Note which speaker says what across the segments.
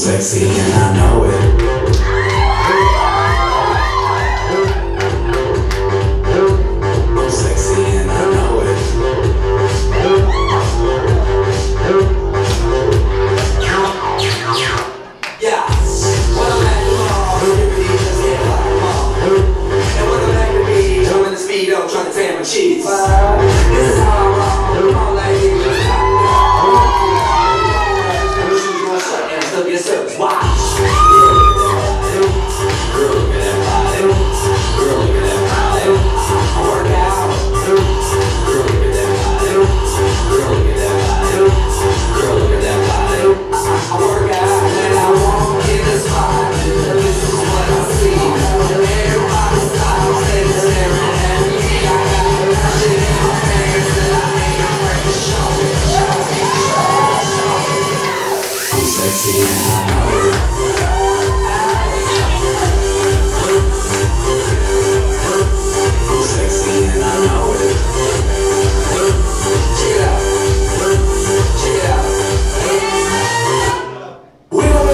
Speaker 1: sexy and I know it. I'm sexy and I know it. Yeah, when I'm at the mall, everybody just get like a mall. And when I'm at the beach, I'm in the speedo trying to tan my cheeks. This is how I roll, all ladies just hot. Still get service. Watch. Girl, look at that body. Girl, look at that body. I work out. Girl, look at that body. Girl, look at that body. Girl, look at that body. I work out when I walk in the spot. This is what I see. Everybody stops and staring at me. I got that shit in my pants that I ain't afraid to show it. I'm sexy and I know it. I'm sexy and I know it. Check it out. Check it out. We don't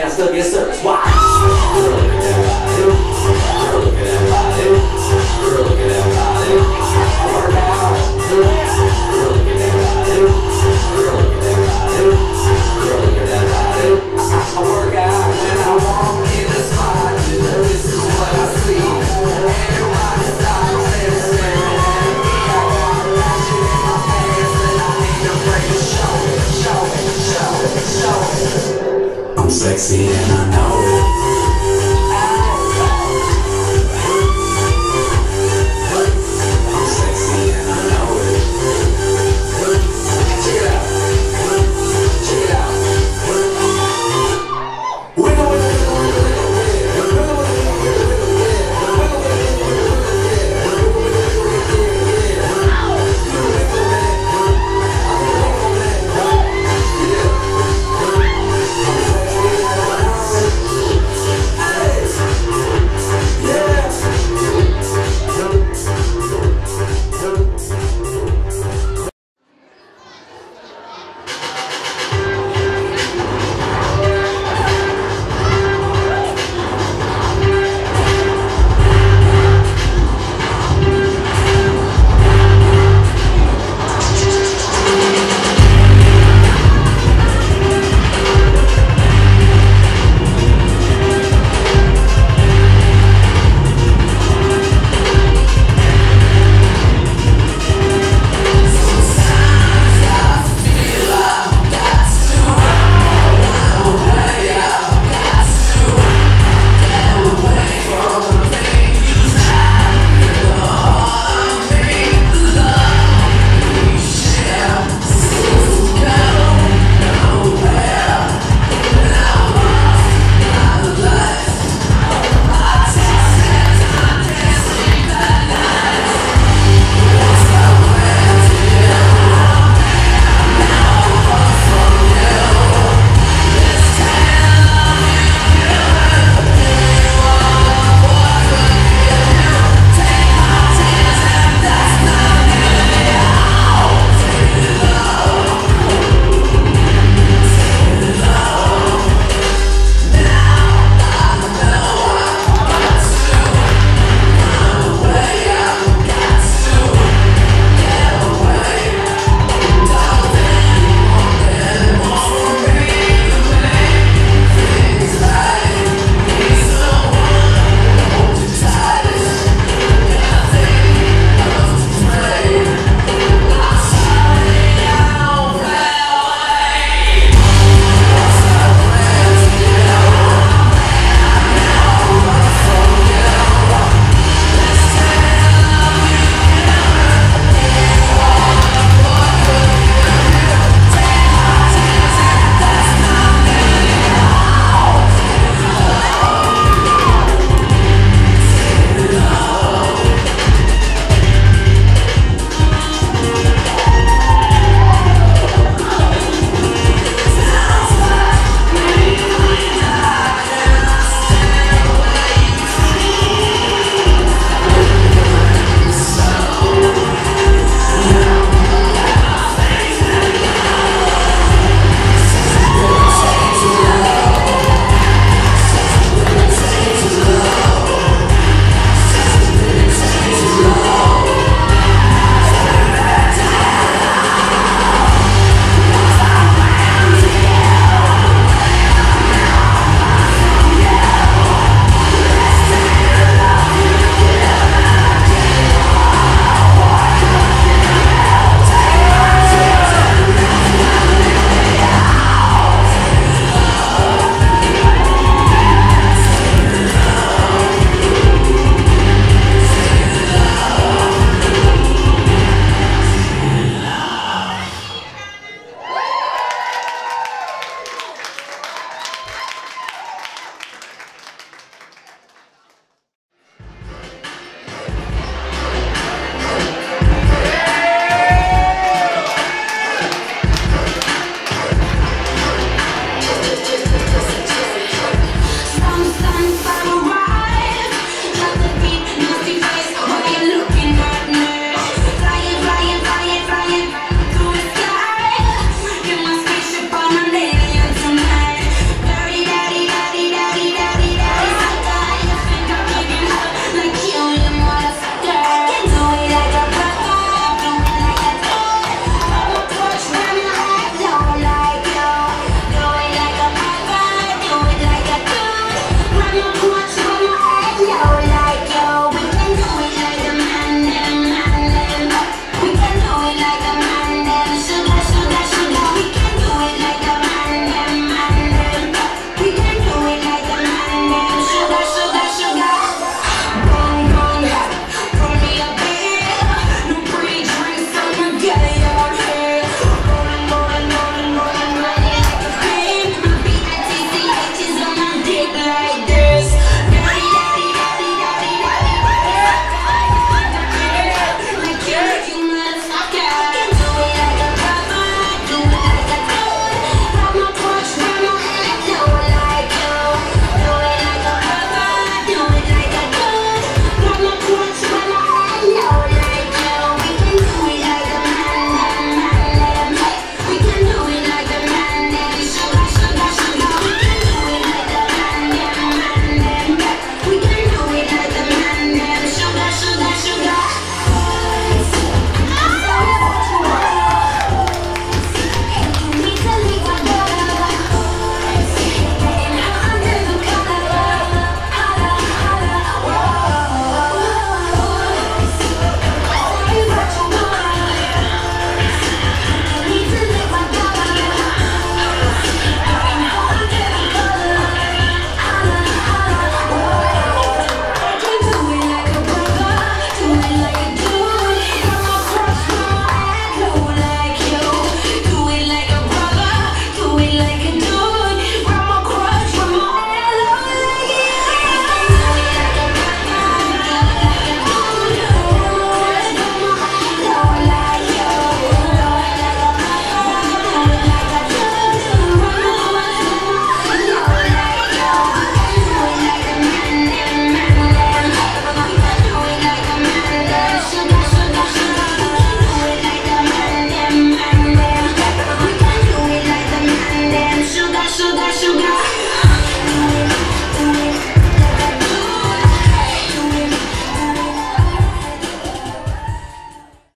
Speaker 1: and still get service. Watch. Girl, look at that body. Girl, look at that body. Girl, look at that body. I work out. Girl, look at that body. Girl, look at that body. Girl, look at that body. I work out when I walk in the spot. This is what I see. Everybody stops and staring at me. I got passion in my pants and I ain't afraid to show it, show it, show it, show it. I'm sexy and I know